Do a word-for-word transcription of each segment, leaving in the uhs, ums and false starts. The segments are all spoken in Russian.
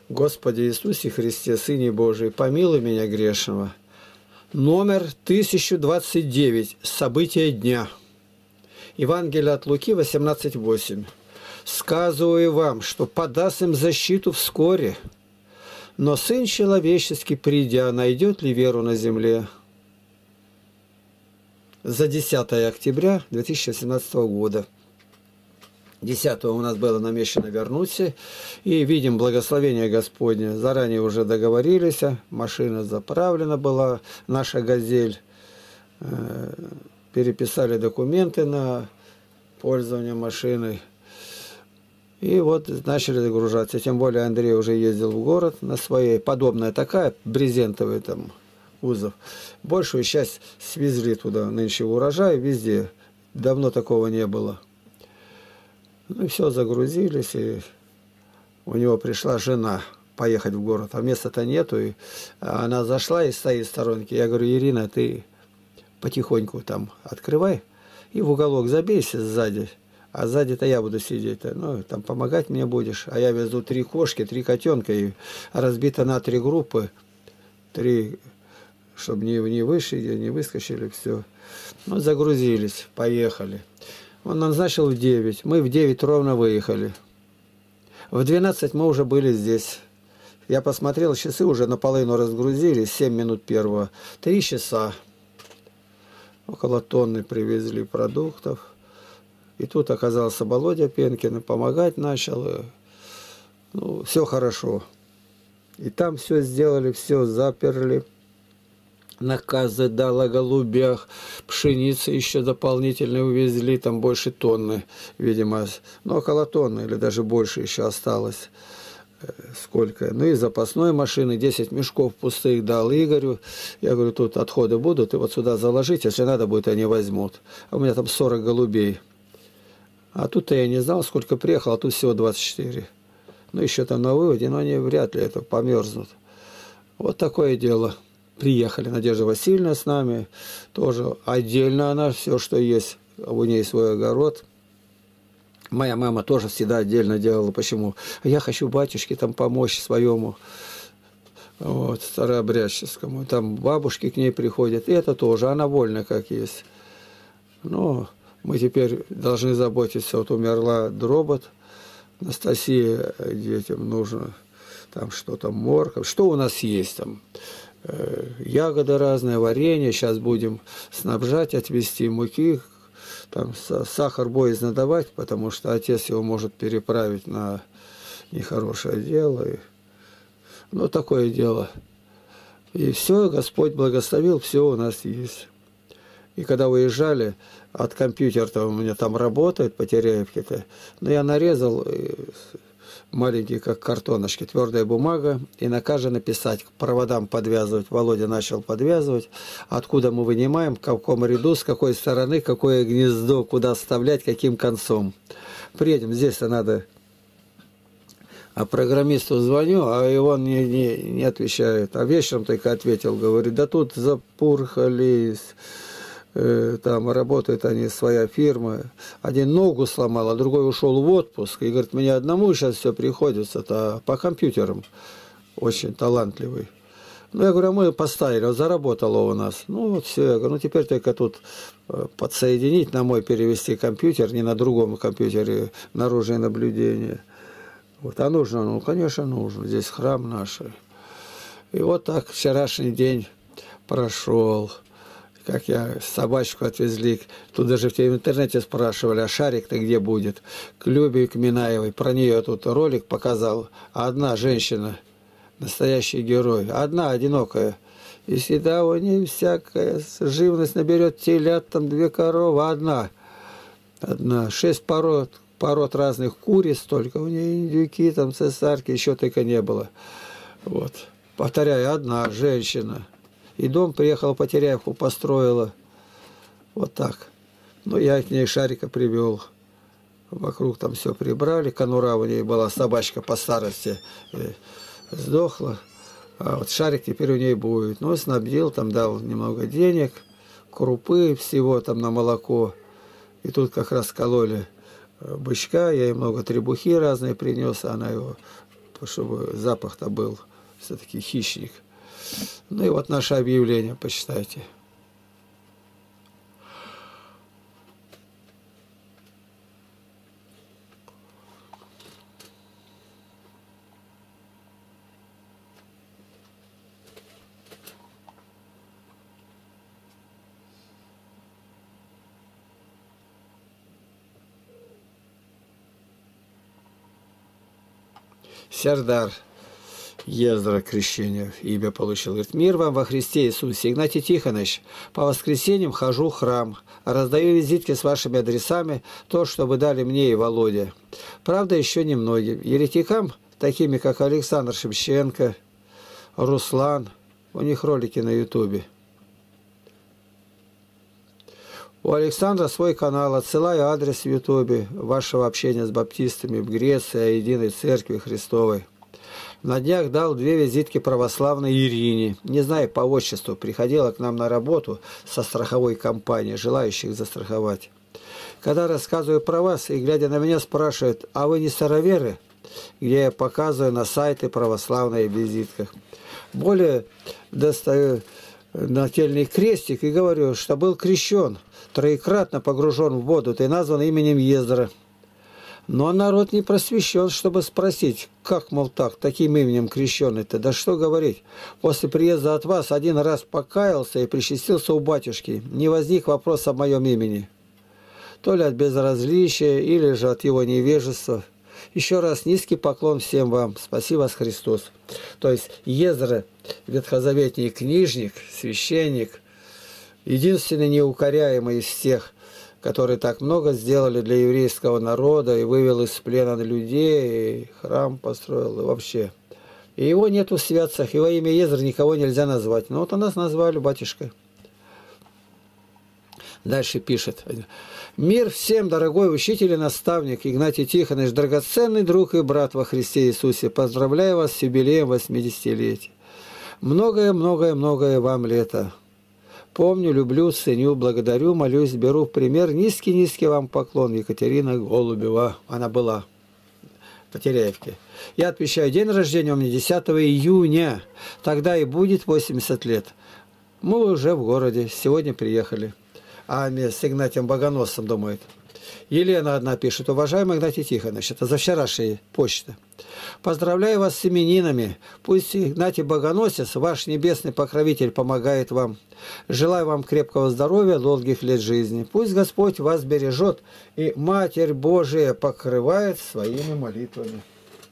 Господи Иисусе Христе, Сыне Божий, помилуй меня грешного. Номер тысяча двадцать девять. События дня. Евангелие от Луки восемнадцать восемь. «Сказываю вам, что подаст им защиту вскоре, но Сын Человеческий, придя, найдет ли веру на земле?» За десятое октября две тысячи восемнадцатого года. десятого у нас было намечено вернуться, и видим благословение Господне. Заранее уже договорились, машина заправлена была, наша «Газель». Переписали документы на пользование машиной. И вот начали загружаться. Тем более Андрей уже ездил в город на своей, подобная такая, брезентовый там кузов. Большую часть свезли туда, нынче урожай, везде. Давно такого не было. Ну и все, загрузились, и у него пришла жена поехать в город, а места-то нету. И она зашла и стоит в сторонке. Я говорю: Ирина, ты потихоньку там открывай и в уголок забейся сзади. А сзади-то я буду сидеть. Ну, там помогать мне будешь. А я везу три кошки, три котенка, и разбито на три группы. Три, чтобы не, не вышли, не выскочили, все. Ну, загрузились, поехали. Он назначил в девять. Мы в девять ровно выехали. В двенадцать мы уже были здесь. Я посмотрел, часы уже наполовину разгрузились, семь минут первого. Три часа. Около тонны привезли продуктов. И тут оказался Володя Пенкин, помогать начал. Ну, все хорошо. И там все сделали, все заперли. Наказы дал о голубях, пшеницы еще дополнительно увезли, там больше тонны, видимо, ну, около тонны или даже больше еще осталось. Сколько? Ну и запасной машины, десять мешков пустых дал Игорю. Я говорю, тут отходы будут, и вот сюда заложить, если надо будет, они возьмут. А у меня там сорок голубей. А тут-то я не знал, сколько приехал, а тут всего двадцать четыре. Ну, еще там на выводе, но они вряд ли это померзнут. Вот такое дело. Приехали. Надежда Васильевна с нами. Тоже отдельно она, все, что есть. У нее свой огород. Моя мама тоже всегда отдельно делала. Почему? Я хочу батюшке там помочь своему, вот, старообрядческому. Там бабушки к ней приходят. И это тоже. Она вольна, как есть. Но мы теперь должны заботиться. Вот умерла Дробот. Анастасия, детям нужно там что-то, морковь. Что у нас есть там? Ягоды разные, варенье. Сейчас будем снабжать, отвезти муки. Там сахар боязно давать, потому что отец его может переправить на нехорошее дело. И, ну, такое дело. И все, Господь благословил, все у нас есть. И когда уезжали, от компьютера у меня там работает по Теряевке-то, но я нарезал маленькие, как картоночки, твердая бумага, и на каждой написать, к проводам подвязывать. Володя начал подвязывать, откуда мы вынимаем, в каком ряду, с какой стороны, какое гнездо, куда вставлять, каким концом. Приедем, здесь-то надо... А программисту звоню, а и он не, не, не отвечает. А вечером только ответил, говорит, да тут запурхались... Там работает они, своя фирма. Один ногу сломал, а другой ушел в отпуск. И говорит, мне одному сейчас все приходится-то по компьютерам. Очень талантливый. Ну, я говорю, а мы поставили, вот заработало у нас. Ну, вот все. Я говорю, ну, теперь только тут подсоединить, на мой перевести компьютер, не на другом компьютере, наружное наблюдение. Вот, а нужно? Ну, конечно, нужно. Здесь храм наш. И вот так вчерашний день прошел. Как я собачку отвезли, тут даже в интернете спрашивали, а Шарик-то где будет? К Любе, к Минаевой. Про нее тут ролик показал. Одна женщина, настоящий герой, одна, одинокая. И всегда у нее всякая живность наберет, телят, там две коровы, одна. Одна, шесть пород, пород разных куриц только, у нее индюки, там цесарки, еще только не было. Вот. Повторяю, одна женщина. И дом приехал, по Теряевку построила. Вот так. Ну, я к ней Шарика привел. Вокруг там все прибрали. Конура у ней была, собачка по старости. Сдохла. А вот Шарик теперь у ней будет. Ну, снабдил, там дал немного денег, крупы, всего там на молоко. И тут как раз кололи бычка. Я ей много требухи разные принес. Она его чтобы запах-то был. Все-таки хищник. Ну и вот наше объявление, почитайте. Сердар Ездра крещение имя получил. Говорит: мир вам во Христе Иисусе. Игнатий Тихонович, по воскресеньям хожу в храм, раздаю визитки с вашими адресами, то, что вы дали мне и Володе. Правда, еще немногим. Еретикам, такими как Александр Шевченко, Руслан, у них ролики на ютубе. У Александра свой канал, отсылаю адрес в ютубе вашего общения с баптистами в Греции, о Единой Церкви Христовой. На днях дал две визитки православной Ирине, не знаю по отчеству, приходила к нам на работу со страховой компанией, желающих застраховать. Когда рассказываю про вас, и глядя на меня спрашивают: а вы не староверы? Где я показываю на сайте православной визитках. Более достаю нательный крестик и говорю, что был крещен, троекратно погружен в воду, ты назван именем Ездра. Но народ не просвещен, чтобы спросить, как, мол, так, таким именем крещеный-то, да что говорить. После приезда от вас один раз покаялся и причастился у батюшки, не возник вопрос о моем имени. То ли от безразличия, или же от его невежества. Еще раз низкий поклон всем вам. Спаси вас, Христос. То есть Ездра, ветхозаветний книжник, священник, единственный неукоряемый из всех, который так много сделали для еврейского народа и вывел из плена людей, и храм построил, и вообще. И его нету в святцах, и во имя Ездра никого нельзя назвать. Но вот у нас назвали батюшкой. Дальше пишет. Мир всем, дорогой учитель и наставник Игнатий Тихонович, драгоценный друг и брат во Христе Иисусе. Поздравляю вас с юбилеем восьмидесятилетия. Многое-многое-многое вам лета. Помню, люблю, ценю, благодарю, молюсь, беру в пример. Низкий-низкий вам поклон, Екатерина Голубева. Она была в Потеряевке. Я отмечаю день рождения у меня десятого июня. Тогда и будет восемьдесят лет. Мы уже в городе. Сегодня приехали. А с Игнатием Богоносцем думает. Елена одна пишет: уважаемый Игнатий Тихонович, это за вчерашняя почта. Поздравляю вас с именинами. Пусть Игнатий Богоносец, ваш небесный покровитель, помогает вам. Желаю вам крепкого здоровья, долгих лет жизни. Пусть Господь вас бережет и Матерь Божия покрывает своими молитвами.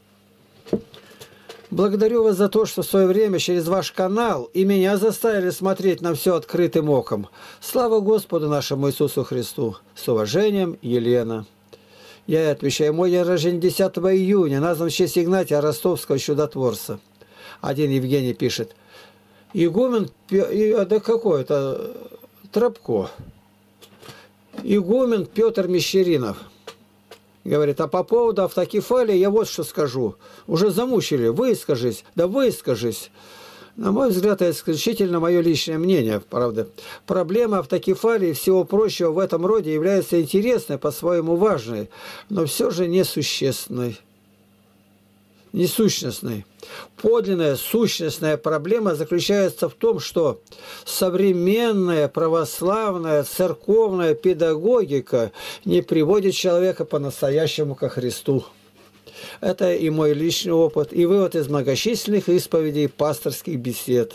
Благодарю вас за то, что в свое время через ваш канал и меня заставили смотреть на все открытым оком. Слава Господу нашему Иисусу Христу. С уважением, Елена. Я и отвечаю, мой день рождения десятого июня, назван в честь Игнатия Ростовского чудотворца. Один Евгений пишет: игумен, да какой это, Тропко. Игумен Петр Мещеринов. Говорит: а по поводу автокефалии я вот что скажу. Уже замучили, выскажись, да выскажись. На мой взгляд, это исключительно мое личное мнение, правда. Проблема автокефалии и всего прочего в этом роде является интересной, по-своему важной, но все же несущественной. Несущностной. Подлинная сущностная проблема заключается в том, что современная православная церковная педагогика не приводит человека по-настоящему ко Христу. Это и мой личный опыт, и вывод из многочисленных исповедей пасторских бесед.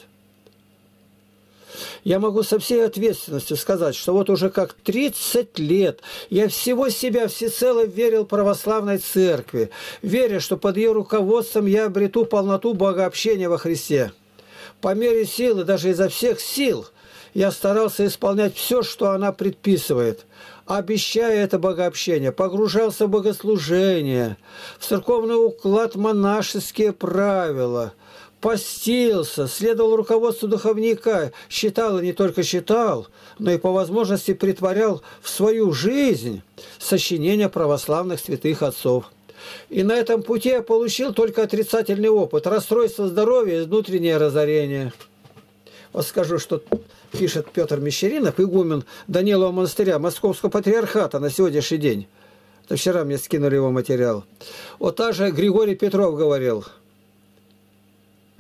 Я могу со всей ответственностью сказать, что вот уже как тридцать лет я всего себя всецело верил православной церкви, веря, что под ее руководством я обрету полноту богообщения во Христе. По мере силы, даже изо всех сил, я старался исполнять все, что она предписывает, обещая это богообщение, погружался в богослужение, в церковный уклад монашеские правила, постился, следовал руководству духовника, читал и не только читал, но и по возможности притворял в свою жизнь сочинения православных святых отцов. И на этом пути я получил только отрицательный опыт, расстройство здоровья и внутреннее разорение. Вот скажу, что пишет Петр Мещеринов, игумен Данилова монастыря Московского патриархата на сегодняшний день. Это вчера мне скинули его материал. Вот также Григорий Петров говорил: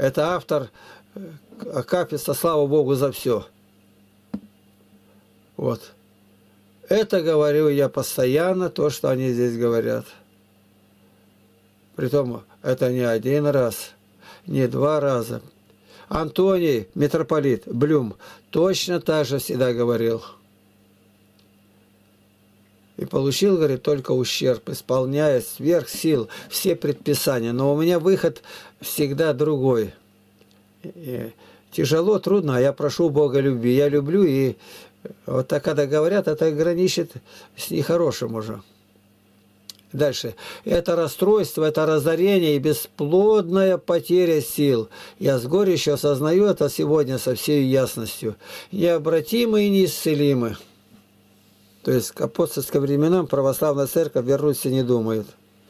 Это автор акафиста «Слава Богу за все». Вот. Это говорю я постоянно, то, что они здесь говорят. Притом, это не один раз, не два раза. Антоний, митрополит Блюм, точно так же всегда говорил. И получил, говорит, только ущерб, исполняя сверх сил все предписания. Но у меня выход всегда другой. И тяжело, трудно, а я прошу Бога любви. Я люблю, и вот так, когда говорят, это граничит с нехорошим уже. Дальше. Это расстройство, это разорение и бесплодная потеря сил. Я с горечью осознаю это сегодня со всей ясностью. Необратимы и неисцелимы. То есть к апостольским временам православная церковь вернуться не думает.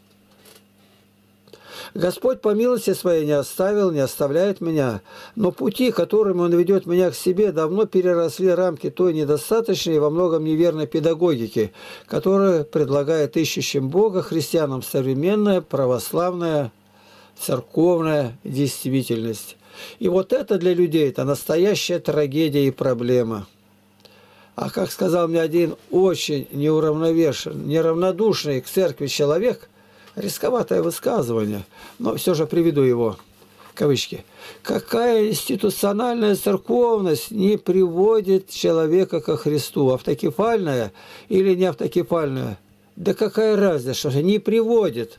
Господь по милости своей не оставил, не оставляет меня, но пути, которыми Он ведет меня к себе, давно переросли рамки той недостаточной и во многом неверной педагогики, которая предлагает ищущим Бога христианам современная православная церковная действительность. И вот это для людей это настоящая трагедия и проблема. А как сказал мне один очень неуравновешенный, неравнодушный к церкви человек, рисковатое высказывание, но все же приведу его, кавычки. Какая институциональная церковность не приводит человека ко Христу? Автокефальная или не автокефальная? Да какая разница, что же не приводит?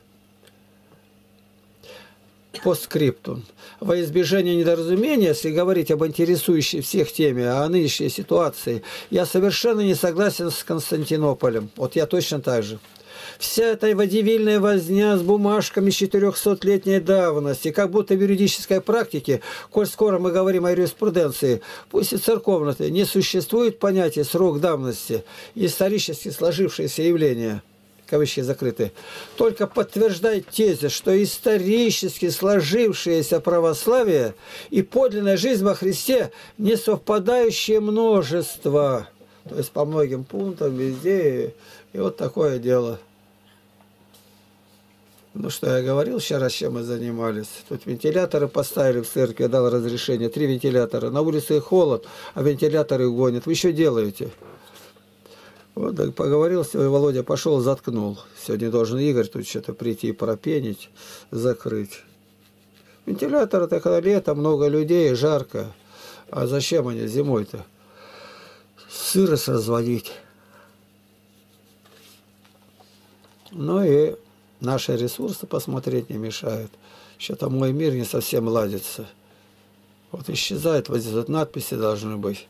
Постскриптум. Во избежание недоразумения, если говорить об интересующей всех теме, о нынешней ситуации, я совершенно не согласен с Константинополем. Вот я точно так же. Вся эта водевильная возня с бумажками четырехсотлетней давности, как будто в юридической практике, коль скоро мы говорим о юриспруденции, пусть и церковной, не существует понятия срок давности, исторически сложившееся явление, кавычки закрыты, только подтверждает тезис, что исторически сложившееся православие и подлинная жизнь во Христе не совпадающее множество. То есть по многим пунктам везде, и вот такое дело. Ну, что я говорил вчера, чем мы занимались. Тут вентиляторы поставили в церкви, я дал разрешение. Три вентилятора. На улице холод, а вентиляторы гонят. Вы еще делаете? Вот так поговорил, и Володя пошел, заткнул. Сегодня должен Игорь тут что-то прийти, пропенить, закрыть. Вентилятор, это когда лето, много людей, жарко. А зачем они зимой-то? Сырость разводить. Ну и наши ресурсы посмотреть не мешают. Что-то мой мир не совсем ладится. Вот исчезает, вот здесь вот надписи должны быть.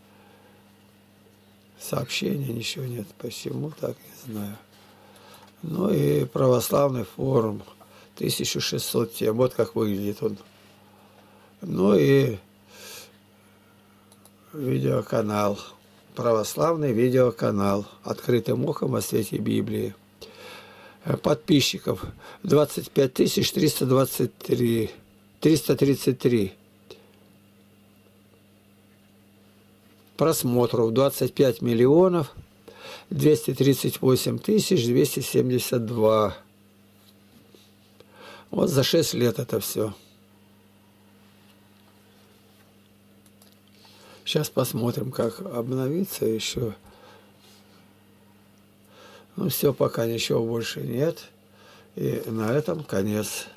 Сообщения, ничего нет. Почему так, не знаю. Ну и православный форум. тысяча шестьсот тем. Вот как выглядит он. Ну и видеоканал. Православный видеоканал. Открытым ухом о свете Библии. Подписчиков двадцать пять тысяч триста двадцать три. триста тридцать три. Просмотров двадцать пять миллионов двести тридцать восемь тысяч двести семьдесят два. Вот за шесть лет это все. Сейчас посмотрим, как обновиться еще. Ну, все, пока ничего больше нет. И на этом конец.